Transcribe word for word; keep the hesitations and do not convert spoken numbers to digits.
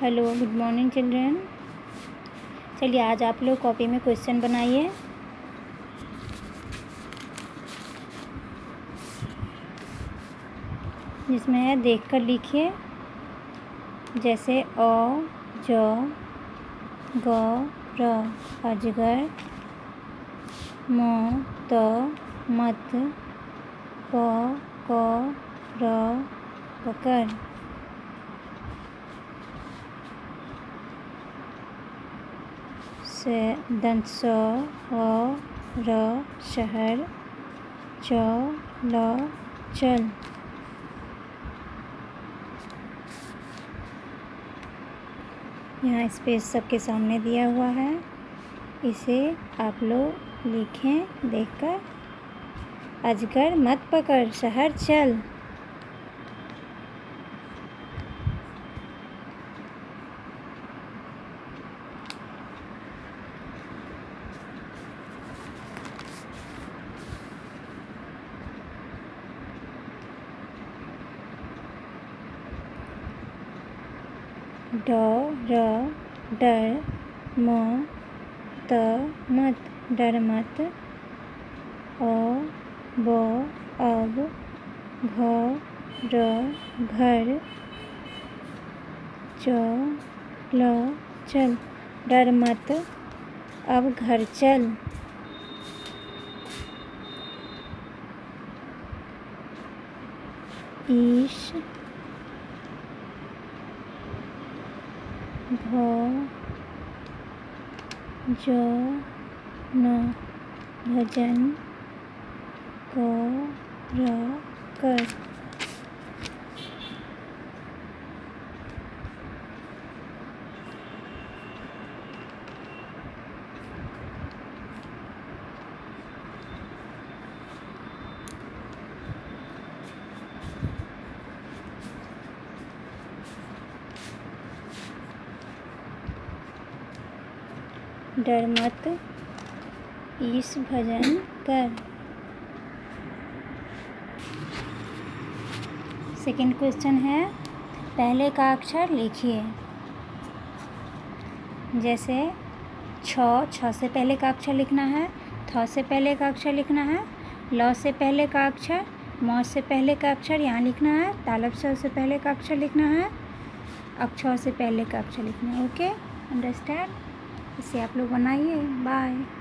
Hello, good morning children. चलिए आज आप लोग कॉपी में क्वेश्चन बनाइए। जिसमें है देख कर लिखिए, जैसे अ ज ग र अजगर, म त मत, प क र पकड़। से दंत स अ र शहर, च ल चल। यहाँ स्पेस सबके सामने दिया हुआ है, इसे आप लोग लिखें देखकर। अजगर मत पकड़, शहर चल। ड र डर, म त मत, डर मत। अ ब अब, घ र घर, च ल चल। डर मत, अब घर चल। ईश भ ज न, भजन, क र कर। डर मत, ईश भजन कर। सेकंड क्वेश्चन है, पहले का अक्षर लिखिए। जैसे छ, छ से पहले का अक्षर लिखना है, थ से पहले का अक्षर लिखना है, ल से पहले का अक्षर, म से पहले का अक्षर यहाँ लिखना है, तालब स से पहले का अक्षर लिखना है, अब छ से पहले का अक्षर लिखना है। Okay, understand? इसे आप लोग बनाइए। बाय।